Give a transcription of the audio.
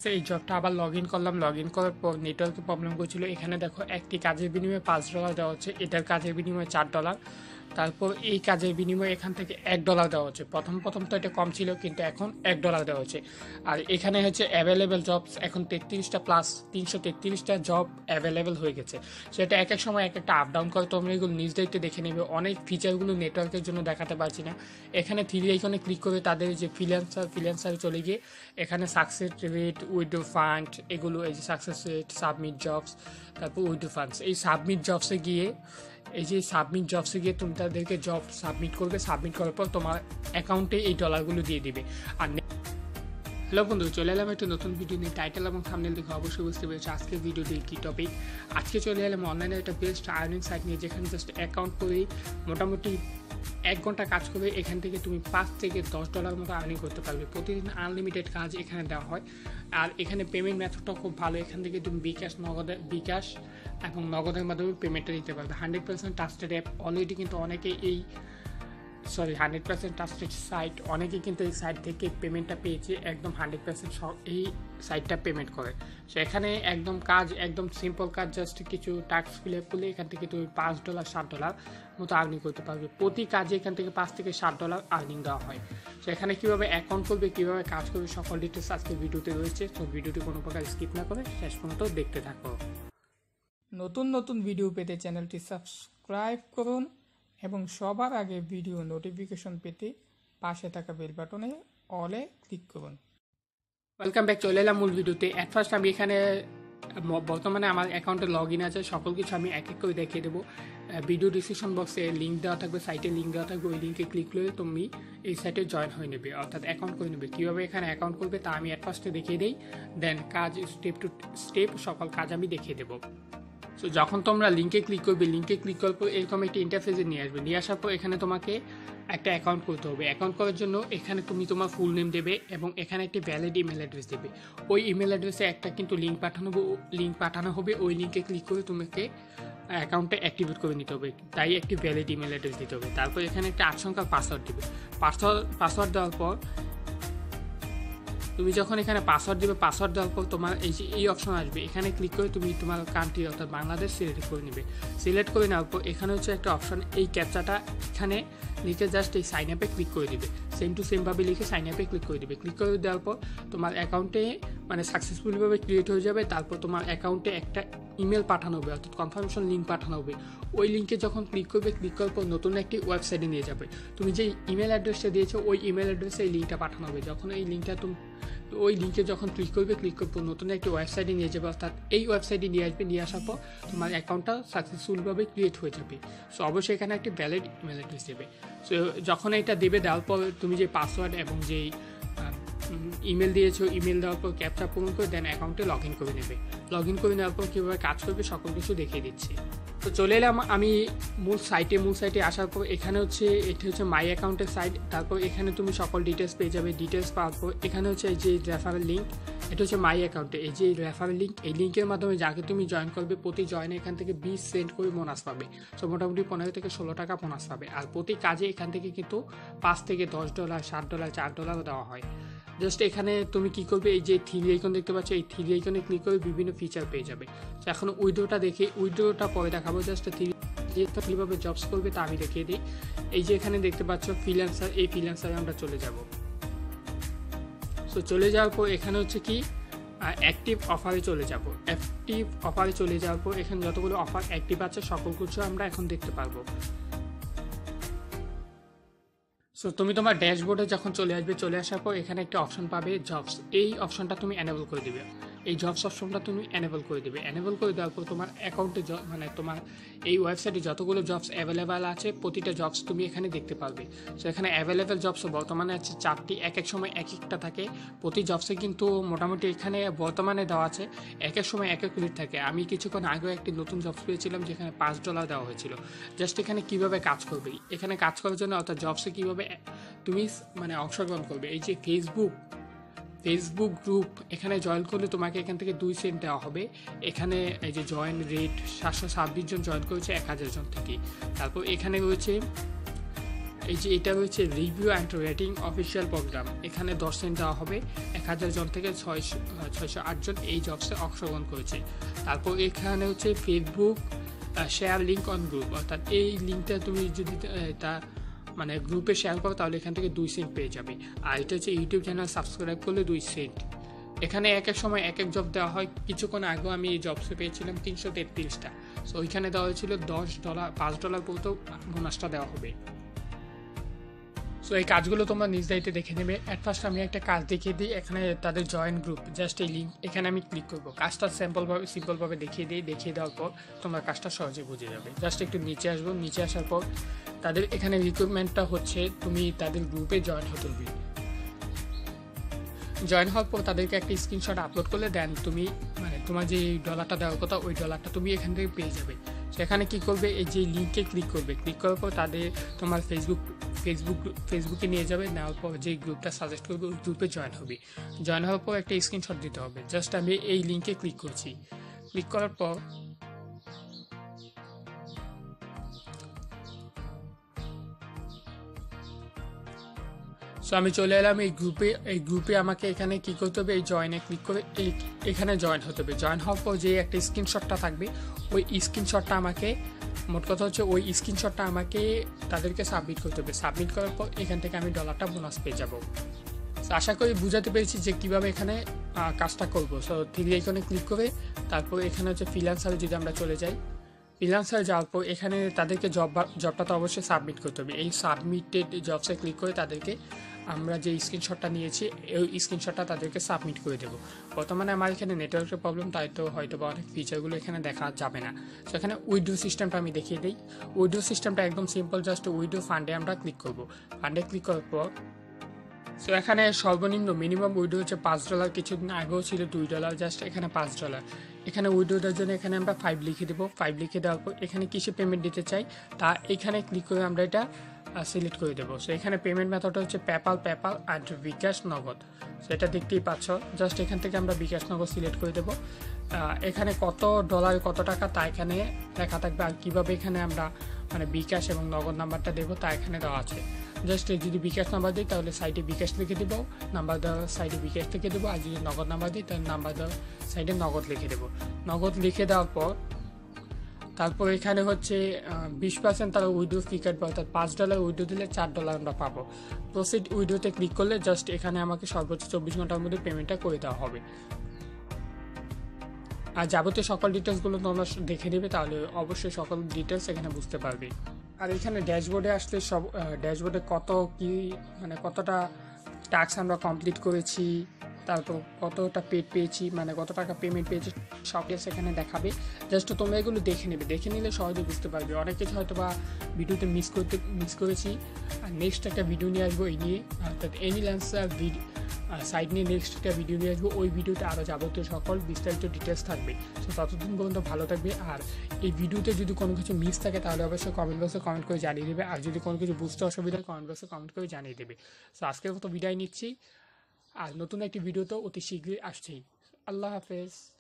এই জবটা আবার লগ ইন করলাম, লগ ইন করার পর নেটওয়ার্কের প্রবলেম করছিল। এখানে দেখো একটি কাজের বিনিময়ে $5 দেওয়া হচ্ছে, এটার কাজের বিনিময়ে $4। তারপর এই কাজের বিনিময়ে এখান থেকে $1 দেওয়া হচ্ছে। প্রথম তো এটা কম ছিল, কিন্তু এখন $1 দেওয়া হচ্ছে। আর এখানে হচ্ছে অ্যাভেলেবেল জবস এখন 33টা প্লাস 333টা জব অ্যাভেলেবেল হয়ে গেছে। সেটা এক এক সময় এক একটা আপ ডাউন করে, তোমরা এগুলো নিজ দায়িত্বে দেখে নেবে। অনেক ফিচারগুলো নেটওয়ার্কের জন্য দেখাতে পারছি না। এখানে থ্রি আইকনে ক্লিক করে তাদের যে ফ্রিল্যান্সার চলে গিয়ে এখানে সাকসেস রেট, উইথড্র ফান্ড, এগুলো এই যে সাকসেস রেট, সাবমিট জবস, তারপর উইথড্র ফান্ডস, এই সাবমিট জবসে গিয়ে তুমি তাদেরকে জব সাবমিট করবে। সাবমিট করার পর তোমার অ্যাকাউন্টে এই ডলারগুলো দিয়ে দিবে। আর হ্যালো বন্ধু, চলে এলাম একটা নতুন ভিডিও নিয়ে। টাইটেল এবং থাম্বনেল দেখে অবশ্যই বুঝতে পেরেছি আজকের ভিডিওটি কী টপিক। আজকে চলে এলাম অনলাইনে একটা বেস্ট আর্নিং সাইট নিয়ে, যেখানে জাস্ট অ্যাকাউন্ট করেই মোটামুটি 1 ঘন্টা কাজ করবে, এখান থেকে তুমি $5 থেকে $10 মতো আর্নিং করতে পারবে। প্রতিদিন আনলিমিটেড কাজ এখানে দেওয়া হয়। আর এখানে পেমেন্ট মেথডটাও খুব ভালো। এখান থেকে তুমি বিকাশ এবং নগদের মাধ্যমে পেমেন্টটা দিতে পারবে। 100% ট্রাস্টেড অ্যাপ। অলরেডি কিন্তু অনেকে 100% ট্রাস্টেড সাইট, অনেকে কিন্তু এই সাইট থেকে পেমেন্টটা পেয়েছে। একদম 100% এই সাইটটা পেমেন্ট করে। সো এখানে একদম সিম্পল কাজ, জাস্ট কিছু টাস্ক ফিল আপ করলে এখান থেকে তুমি $5 $7 মতো আর্নিং করতে পারবে। প্রতি কাজে এখান থেকে $5 থেকে $7 আর্নিং দেওয়া হয়। সো এখানে কীভাবে অ্যাকাউন্ট করবে, কীভাবে কাজ করবে, সকল ডিটেলস আজকে ভিডিওতে রয়েছে। তো ভিডিওটি কোনো প্রকার স্কিপ না করে শেষ পর্যন্ত দেখতে থাকো। নতুন ভিডিও পেতে চ্যানেলটি সাবস্ক্রাইব করুন এবং সবার আগে ভিডিও নোটিফিকেশন পেতে পাশে থাকা বেল বাটনে অলে ক্লিক করুন। ওয়েলকাম ব্যাক, চলে এলাম মূল ভিডিওতে। অ্যাট ফার্স্ট আমি এখানে বর্তমানে আমার অ্যাকাউন্টে লগ ইন আছে, সকল কিছু আমি এক এক করে দেখিয়ে দেবো। ভিডিও ডিসক্রিপশন বক্সে লিঙ্ক দেওয়া থাকবে, সাইটের লিঙ্ক দেওয়া থাকবে। ওই লিঙ্কে ক্লিক করে তুমি এই সাইটে জয়েন হয়ে নেবে, অর্থাৎ অ্যাকাউন্ট করে নেবে। কীভাবে এখানে অ্যাকাউন্ট করবে তা আমি অ্যাট ফার্স্টে দেখিয়ে দিই, দেন কাজ স্টেপ টু স্টেপ সকল কাজ আমি দেখিয়ে দেবো। সো যখন তোমরা লিঙ্কে ক্লিক করার পর এরকম একটি ইন্টারফেসে নিয়ে আসার পর এখানে তোমাকে একটা অ্যাকাউন্ট করতে হবে। অ্যাকাউন্ট করার জন্য এখানে তুমি তোমার ফুল নেম দেবে এবং এখানে একটি ভ্যালিড ইমেল অ্যাড্রেস দেবে। ওই ইমেল অ্যাড্রেসে একটা কিন্তু লিঙ্ক পাঠানো হবে। ওই লিঙ্কে ক্লিক করে তোমাকে অ্যাকাউন্টে অ্যাক্টিভেট করে নিতে হবে, তাই একটি ভ্যালিড ইমেল অ্যাড্রেস দিতে হবে। তারপর এখানে একটা 8 সংখ্যার পাসওয়ার্ড দেবে। পাসওয়ার্ড দেওয়ার পর তুমি যখন এখানে পাসওয়ার্ড দেওয়ার পর তোমার এই অপশন আসবে। এখানে ক্লিক করে তুমি তোমার কান্ট্রি অর্থাৎ বাংলাদেশ সিলেক্ট করে নেবে। সিলেক্ট করে নেওয়ার পর এখানে হচ্ছে একটা অপশন, এই ক্যাপচাটা এখানে লিখে জাস্ট এই সাইন আপে ক্লিক করে দিবে। সেম টু সেমভাবে লিখে সাইন আপে ক্লিক করে দিবে। ক্লিক করে দেওয়ার পর তোমার অ্যাকাউন্টে সাকসেসফুলিভাবে ক্রিয়েট হয়ে যাবে। তারপর তোমার অ্যাকাউন্টে একটা ইমেল পাঠানো হবে, অর্থাৎ কনফার্মেশন লিঙ্ক পাঠানো হবে। ওই লিঙ্কে যখন ক্লিক করার পর নতুন একটি ওয়েবসাইটে নিয়ে যাবে। তুমি যে ইমেল অ্যাড্রেসটা দিয়েছো ওই ইমেল অ্যাড্রেসে এই লিঙ্কটা পাঠানো হবে। যখন এই লিঙ্কটা ওই লিঙ্কে যখন ক্লিক করবে নতুন একটি ওয়েবসাইটে নিয়ে যাবে, অর্থাৎ এই ওয়েবসাইটে নিয়ে আসার পর তোমার অ্যাকাউন্টটা সাকসেসফুলভাবে ক্রিয়েট হয়ে যাবে। সো অবশ্যই এখানে একটি ভ্যালিড ইমেল অ্যাড্রেস দেবে। সো যখন এটা দেওয়ার পর তুমি যে পাসওয়ার্ড এবং যেই ইমেল দিয়েছো, ইমেল দেওয়ার পর ক্যাপচা পূরণ করে দেন অ্যাকাউন্টে লগ ইন করে নেবে। লগ ইন করে নেওয়ার পর কীভাবে কাজ করবে সকল কিছু দেখিয়ে দিচ্ছি। তো চলে এলাম আমি মূল সাইটে আসার পর এখানে এটি হচ্ছে মাই অ্যাকাউন্টের সাইট। তারপর এখানে তুমি সকল ডিটেলস পেয়ে যাবে। ডিটেলস পাওয়ার পর এখানে হচ্ছে এই যে রেফারেল লিঙ্ক, এটা হচ্ছে মাই অ্যাকাউন্টে এই যে রেফারেল লিঙ্ক। এই লিঙ্কের মাধ্যমে যাকে তুমি জয়েন করবে প্রতি জয়েনে এখান থেকে 20 সেন্ট করে বোনাস পাবে। সো মোটামুটি 15 থেকে 16 টাকা বোনাস পাবে। আর প্রতি কাজে এখান থেকে কিন্তু $5 থেকে $10 $7 $4 দেওয়া হয়। জাস্ট এখানে তুমি কি করবে, এই যে থ্রি আইকন দেখতে পাচ্ছ, এই থ্রি আইকনে ক্লিক করে বিভিন্ন ফিচার পেয়ে যাবে। তো এখন উইড্রোটা পরে দেখাবো। জাস্ট কীভাবে জবস করবে তা আমি দেখিয়ে দিই। এই যে এখানে দেখতে পাচ্ছ ফ্রিল্যান্সার, এই ফ্রিল্যান্সারে আমরা চলে যাব। সো চলে যাওয়ার পর এখানে হচ্ছে কি অ্যাক্টিভ অফারে চলে যাব। অ্যাক্টিভ অফারে চলে যাওয়ার পর এখানে যতগুলো অফার অ্যাক্টিভ আছে সকল কিছু আমরা এখন দেখতে পারবো। সো তুমি তোমার ড্যাশবোর্ডে যখন চলে আসার পর এখানে একটা অপশন পাবে জবস। এই অপশনটা তুমি এনেবল করে দিবে। এই জবস অপশনটা তুমি এনেবল করে দেবে। এনেবল করে দেওয়ার পর তোমার অ্যাকাউন্টে তোমার এই ওয়েবসাইটে যতগুলো জবস অ্যাভেলেবেল আছে প্রতিটা জবস তুমি এখানে দেখতে পারবে। সো এখানে অ্যাভেলেবেল জবস বর্তমানে আছে 4টি। এক এক সময় এক একটা থাকে। প্রতি জবসে কিন্তু মোটামুটি এখানে বর্তমানে দেওয়া আছে এক এক সময় এক এক রেট থাকে। আমি কিছুক্ষণ আগেও একটি নতুন জবস পেয়েছিলাম যেখানে $5 দেওয়া হয়েছিল। জাস্ট এখানে কীভাবে কাজ করবে, এখানে কাজ করার জন্য অর্থাৎ জবসে কীভাবে তুমি অংশগ্রহণ করবে। এই যে ফেসবুক গ্রুপ এখানে জয়েন করলে তোমাকে এখান থেকে 2 সেন্ট দেওয়া হবে। এখানে এই যে জয়েন রেট 726 জন জয়েন করেছে 1000 জন থেকে। তারপর এখানে রয়েছে এই যে এটা রয়েছে review and rating official program, এখানে 10 সেন্ট দেওয়া হবে। 1000 জন থেকে 608 জন এই জবসে অংশগ্রহণ করেছে। তারপর এখানে হচ্ছে Facebook share link on group, অর্থাৎ এই লিঙ্কটা তুমি যদি এটা মানে গ্রুপে শেয়ার করো তাহলে এখান থেকে 2 সেন্ট পেয়ে যাবে। আর এটা হচ্ছে ইউটিউব চ্যানেল সাবস্ক্রাইব করলে 2 সেন্ট। এখানে এক এক সময় এক এক জব দেওয়া হয়। কিছুক্ষণ আগেও আমি এই জবসে পেয়েছিলাম 333টা। সো ওইখানে দেওয়া হয়েছিল $10, $5 পর্যন্ত বোনাসটা দেওয়া হবে। সো এই কাজগুলো তোমরা নিজ দায়িত্বে দেখে নেবে। অ্যাট ফার্স্ট আমি একটা কাজ দেখিয়ে দিই, এখানে তাদের জয়েন গ্রুপ, জাস্ট এই লিঙ্ক এখানে আমি ক্লিক করবো। কাজটা সিম্পলভাবে দেখিয়ে দিই, দেখিয়ে দেওয়ার পর তোমরা কাজটা সহজে বুঝে যাবে। জাস্ট একটু নিচে আসবো, নিচে আসার পর তাদের এখানে রিক্রুটমেন্টটা হচ্ছে তুমি তাদের গ্রুপে জয়েন হতে হবে। জয়েন হওয়ার পর তাদেরকে একটা স্ক্রিনশট আপলোড করলে দেন তুমি মানে তোমার যে ডলারটা দেওয়ার কথা ওই ডলারটা তুমি এখান থেকে পেয়ে যাবে। সেখানে কী করবে, এই যে লিঙ্কে ক্লিক করবে, ক্লিক করার পর তাদের তোমার ফেসবুকে নিয়ে যাবে। নেওয়ার পর যে গ্রুপটা সাজেস্ট করবে ওই গ্রুপে জয়েন হবে। জয়েন হওয়ার পর একটা স্ক্রিনশট দিতে হবে। জাস্ট আমি এই লিঙ্কে ক্লিক করছি। ক্লিক করার পর সো আমি চলে এলাম এই গ্রুপে আমাকে এখানে কী করতে হবে, এই জয়েনে ক্লিক করে এখানে জয়েন হতে হবে। জয়েন হওয়ার পর যে একটা স্ক্রিনশটটা থাকবে ওই স্ক্রিনশটটা আমাকে, মোট কথা হচ্ছে ওই স্ক্রিনশটটা আমাকে তাদেরকে সাবমিট করতে হবে। সাবমিট করার পর এখান থেকে আমি ডলারটা বোনাস পেয়ে যাবো। আশা করি বুঝাতে পেরেছি যে কীভাবে এখানে কাজটা করবো। সো থ্রি আইকনে ক্লিক করে তারপর এখানে হচ্ছে ফ্রিল্যান্সারে যদি আমরা চলে যাই, ফ্রিল্যান্সারে যাওয়ার পর এখানে তাদেরকে জবটা তো অবশ্যই সাবমিট করতে হবে। এই সাবমিটেড জবসে ক্লিক করে তাদেরকে আমরা যে স্ক্রিনশটটা নিয়েছি ওই স্ক্রিনশটটা তাদেরকে সাবমিট করে দেবো। বর্তমানে আমার এখানে নেটওয়ার্কের প্রবলেম, তাই তো হয়তো বা অনেক ফিচারগুলো এখানে দেখা যাবে না। সো এখানে উইথড্র সিস্টেমটা আমি দেখিয়ে দিই। উইথড্র সিস্টেমটা একদম সিম্পল, জাস্ট উইথড্র ফান্ডে আমরা ক্লিক করবো। ফান্ডে ক্লিক করার পর সো এখানে সর্বনিম্ন মিনিমাম উইড্রো হচ্ছে $5, কিছুদিন আগেও ছিল $2, জাস্ট এখানে $5। এখানে উইড্রোটার জন্য এখানে আমরা 5 লিখে দেবো। 5 লিখে দেওয়ার পর এখানে কিসে পেমেন্ট দিতে চাই তা এখানে ক্লিক করে আমরা এটা সিলেক্ট করে দেবো। সো এখানে পেমেন্ট মেথডটা হচ্ছে পেপাল অ্যান্ড বিকাশ নগদ। সো এটা দেখতেই পাচ্ছ, জাস্ট এখান থেকে আমরা বিকাশ নগদ সিলেক্ট করে দেবো। এখানে কত ডলার কত টাকা তা এখানে লেখা থাকবে, আর কীভাবে এখানে আমরা মানে বিকাশ এবং নগদ নাম্বারটা দেবো তা এখানে দেওয়া আছে। জাস্ট যদি বিকাশ নাম্বার দিই তাহলে সাইডে বিকাশ লিখে দেবো, নাম্বার দেওয়ার সাইডে বিকাশ লিখে দেবো। আর যদি নগদ নাম্বার দিই তাহলে নাম্বার দেওয়ার সাইডে নগদ লিখে দেবো। নগদ লিখে দেওয়ার পর তারপর এখানে হচ্ছে 20% তারা উইড্রো ফি কাটবে, অর্থাৎ $5 উইড্রো দিলে $4 আমরা পাবো। প্রসিড উইড্রোতে ক্লিক করলে জাস্ট এখানে আমাকে সর্বোচ্চ 24 ঘন্টার মধ্যে পেমেন্টটা করে দেওয়া হবে। আর যাবতীয় সকল ডিটেলসগুলো তোমরা দেখে নেবে, তাহলে অবশ্যই সকল ডিটেলস এখানে বুঝতে পারবে। আর এখানে ড্যাশবোর্ডে আসলে সব ড্যাশবোর্ডে কতটা টাস্ক আমরা কমপ্লিট করেছি, তারপর কতটা পেড পেয়েছি, মানে কত টাকা পেমেন্ট পেয়েছি সব কিছু এখানে দেখাবে। জাস্ট তোমরা এগুলো দেখে নেবে, দেখে নিলে সহজে বুঝতে পারবে। অনেক কিছু হয়তো বা ভিডিওতে মিস করেছি। আর নেক্সট একটা ভিডিও নিয়ে আসবো এই নিয়ে, অর্থাৎ এনিল্যান্সার সাইট নিয়ে নেক্সট একটা ভিডিও নিয়ে আসবো। ওই ভিডিওতে আরও যাবতীয় সকল বিস্তারিত ডিটেলস থাকবে। সো ততদিন পর্যন্ত ভালো থাকবে। আর এই ভিডিওতে যদি কোনো কিছু মিস থাকে তাহলে অবশ্যই কমেন্ট বক্সে কমেন্ট করে জানিয়ে দেবে। আর যদি কোনো কিছু বুঝতে অসুবিধা হয় কমেন্ট বক্সে কমেন্ট করে জানিয়ে দেবে। সো আজকের মতো বিদায় নিচ্ছি, আর নতুন একটি ভিডিও তো অতি শীঘ্রই আসছেই। আল্লাহ হাফেজ।